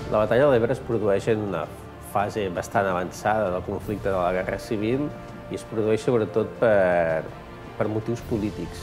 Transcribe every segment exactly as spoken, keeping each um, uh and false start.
La batalla de l'Ebre es produeix en una fase bastant avançada del conflicte de la Guerra Civil i es produeix sobretot per, per motius polítics.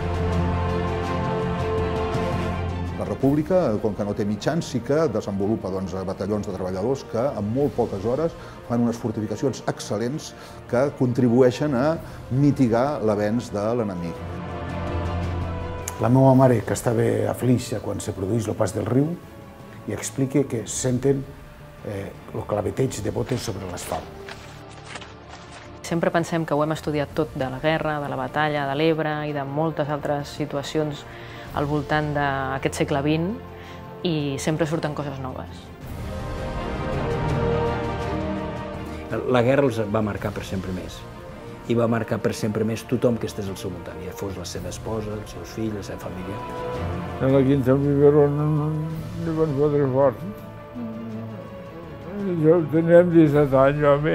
La República, com que no té mitjans, sí que desenvolupa doncs, batallons de treballadors que en molt poques hores fan unes fortificacions excel·lents que contribueixen a mitigar l'avenç de l'enemic. La meva mare, que estava aflixa quan se produeix el pas del riu, i explica que senten eh, el claveteig de botes sobre l'asfalt. Sempre pensem que ho hem estudiat tot de la guerra, de la batalla, de l'Ebre i de moltes altres situacions al voltant d'aquest segle vint i sempre surten coses noves. La guerra els va marcar per sempre més i va marcar per sempre més tothom que estigués al seu voltant, ja fos la seva esposa, els seus fills, la seva família. En la Quinta del Biberó no li van fotre fort. Jo teníem disset anys, home.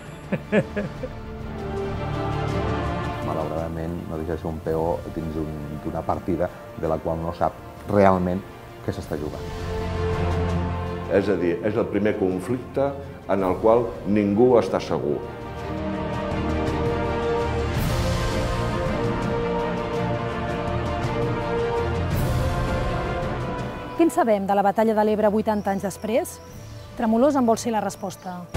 Malauradament no deixa de ser un peó dins d'una partida de la qual no sap realment què s'està jugant. És a dir, és el primer conflicte en el qual ningú està segur. Què en sabem de la batalla de l'Ebre vuitanta anys després? Tremolors en vol ser la resposta.